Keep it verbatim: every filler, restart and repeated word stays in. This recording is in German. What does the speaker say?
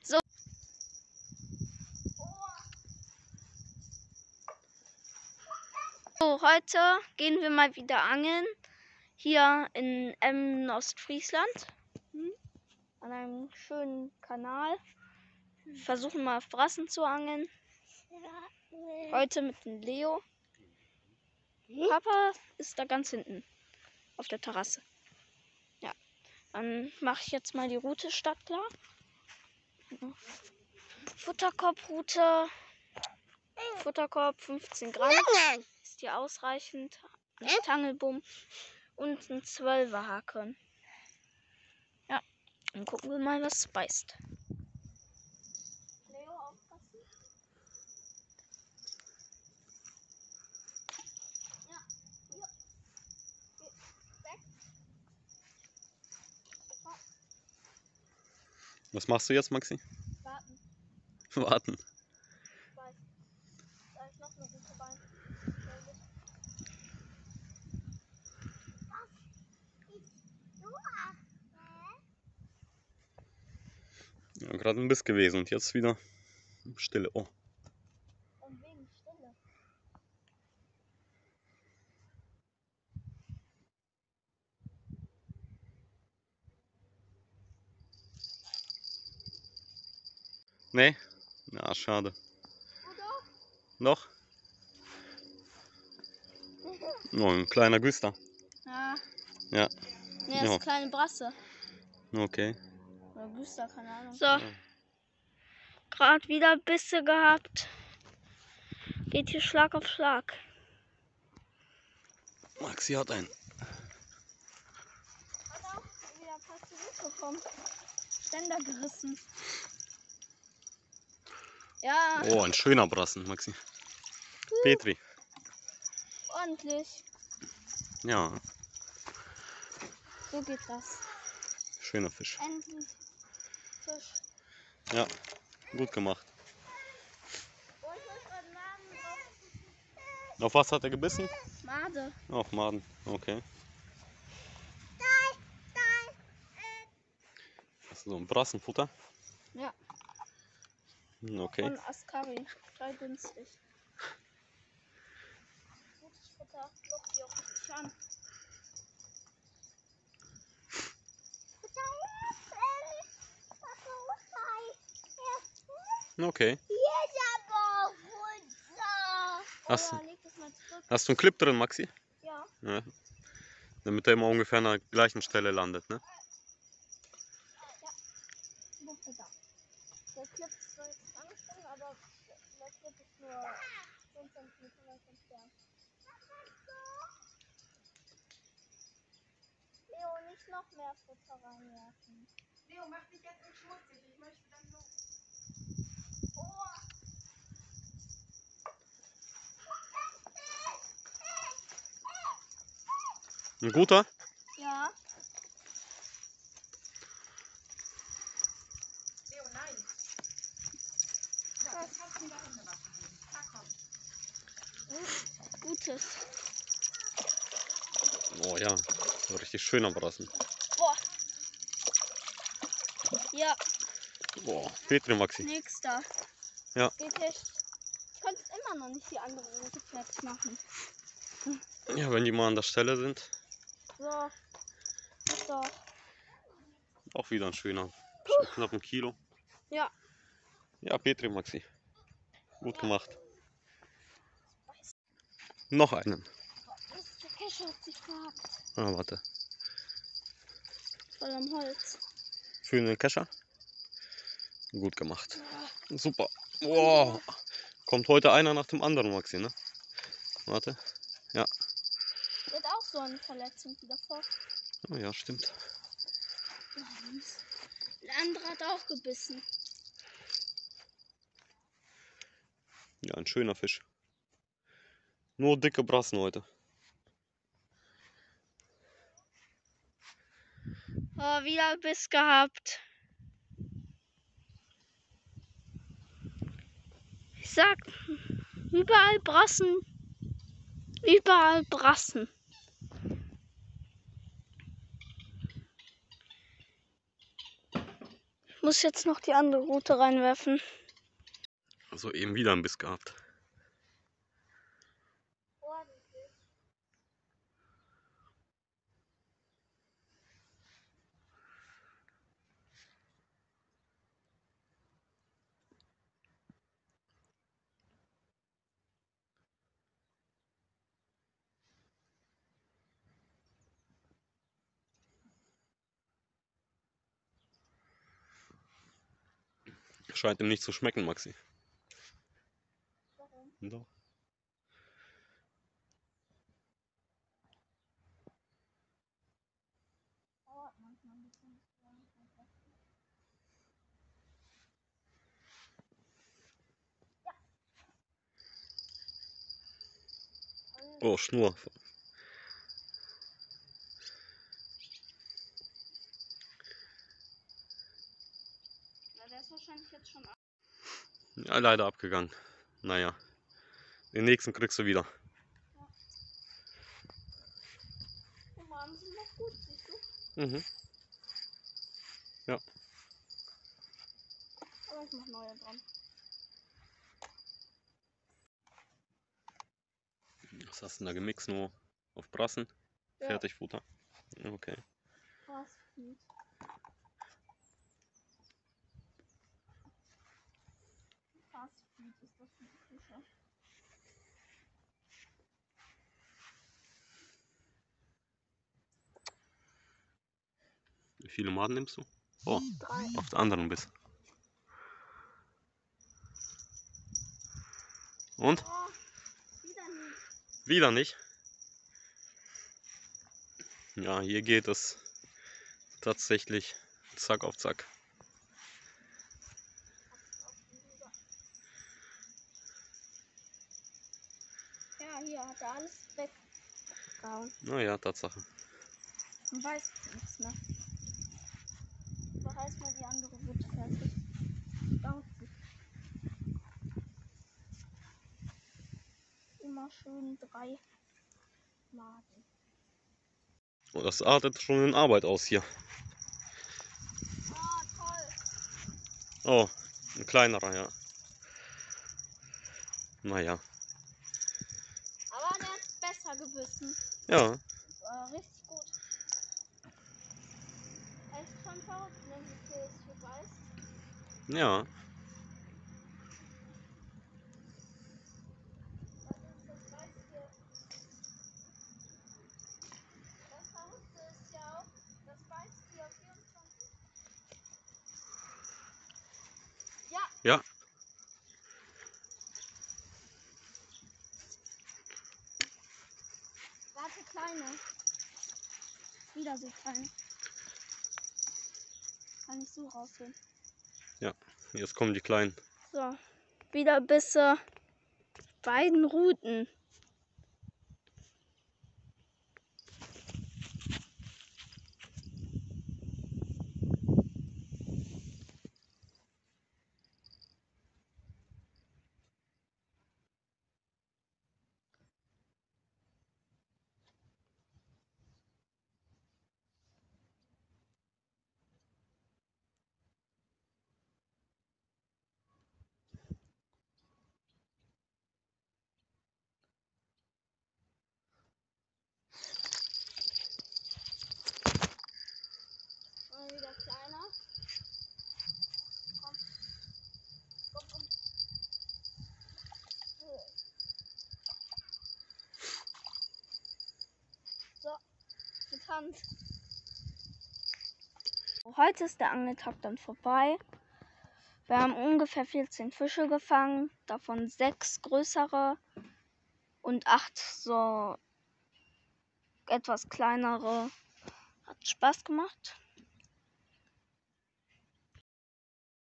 So. So, heute gehen wir mal wieder angeln. Hier in ähm, Ostfriesland. Hm? An einem schönen Kanal. Wir versuchen mal auf Brassen zu angeln. Heute mit dem Leo. Papa ist da ganz hinten auf der Terrasse. Ja, dann mache ich jetzt mal die Route startklar. Futterkorb-Route. Futterkorb fünfzehn Gramm. Ist hier ausreichend. Ein Stangelbumm und ein zwölfer Haken. Ja, dann gucken wir mal, was beißt. Leo, aufpassen. Ja, ja. Weg. Was machst du jetzt, Maxi? Warten. Warten. Da ist noch eine Route bei. Ja, gerade ein Biss gewesen und jetzt wieder Stille. Oh. Und wegen Stille. Nee? Ja, schade. Oder? Noch? Oh, ein kleiner Güster. Ja. Ja. Ne, das Ja. ist kleine Brasse. Okay. Oder Güster, keine Ahnung. So. Ja. Gerade wieder Bisse gehabt. Geht hier Schlag auf Schlag. Maxi hat einen. Hat auch wieder fast zurückgekommen. Ständer gerissen. Ja. Oh, ein schöner Brassen, Maxi. Uh, Petri. Ordentlich. Ja. So geht das. Schöner Fisch. Endlich Fisch. Ja, gut gemacht. Oh, ich muss gerade Maden drauf. Auf was hat er gebissen? Made. Auf Maden. Okay. Das ist so ein Brassenfutter? Ja. Okay. Und Askari. Total günstig. Gutes Futter. Lockt die auch richtig an. Okay. Hast, Ja, leg das mal zurück. hast du einen Clip drin, Maxi? Ja. Ja. Damit er immer ungefähr an der gleichen Stelle landet, ne? Ja. Da. Der Clip ist zwar jetzt angeschwungen, aber der Clip ist nur fünf Zentimeter weit entfernt. Leo, nicht noch mehr Futter reinwerfen. Leo, mach dich jetzt nicht schmutzig. Ich möchte dann so. Oh. Ein guter? Ja. Leo, nein. Ja, das kannst du da unten Wasser geben. Da komm. Gutes. Oh ja, so richtig schöner Brassen. Boah. Ja, Boah, Petri, Maxi. nächster. Ja. Geht echt. Ich konnte immer noch nicht die andere Route fertig machen. Ja, wenn die mal an der Stelle sind. So. So. Auch wieder ein schöner. Schon knapp ein Kilo. Ja. Ja, Petri, Maxi. Gut gemacht. Noch einen. Der Kescher hat sich gehabt. Ah, warte. Voll am Holz. Für den Kescher. Gut gemacht. Super. Wow. Kommt heute einer nach dem anderen, Maxi, ne? Warte. Ja. Der hat auch so eine Verletzung wie davor. Oh, ja, stimmt. Der andere hat auch gebissen. Ja, ein schöner Fisch. Nur dicke Brassen heute. Oh, wieder Biss gehabt. Ich sag, überall Brassen. Überall Brassen. Ich muss jetzt noch die andere Route reinwerfen. Also eben wieder einen Biss gehabt. Scheint ihm nicht zu schmecken, Maxi. Warum? Doch. Dauert manchmal ein bisschen. Oh, Schnur. Na, der ist wahrscheinlich jetzt schon ab. Ja, leider abgegangen. Naja. Den nächsten kriegst du wieder. Die Maden sind noch gut, siehst du? Mhm. Ja. Aber ich mach neue dran. Was hast du denn da gemixt? Nur auf Brassen? Ja. Fertigfutter? Okay. Fast Food. Fast Food ist das für die Fische. Wie viele Maden nimmst du? Oh, Drei. auf der anderen Biss. Und? Oh, wieder nicht. Wieder nicht? Ja, hier geht es tatsächlich zack auf zack. Ja, hier hat er alles weggehauen. Naja, Tatsache. Man weiß nichts mehr. So heißt mal die andere Route fertig. Dauert sich. Immer schön drei Maden. Oh, das artet schon in Arbeit aus hier. Ah, toll. Oh, ein kleinerer, ja. Naja. Aber der hat besser gebissen. Ja. Das war richtig gut. Echt schon verrückt, ne, wie viel es hier weiß. Ja. Das ist das weiß hier. Das Verrückte ist ja auch, das weiß hier vierundzwanzig. Ja. Ja. Warte, kleine. Wieder so kleine. Kann ich so rausholen. Ja. Jetzt kommen die Kleinen. So. Wieder bis zur beiden Routen. Mal wieder kleiner. Komm. Komm, komm. So, bekannt. Heute ist der Angeltag dann vorbei. Wir haben ungefähr vierzehn Fische gefangen, davon sechs größere und acht so etwas kleinere. Hat Spaß gemacht.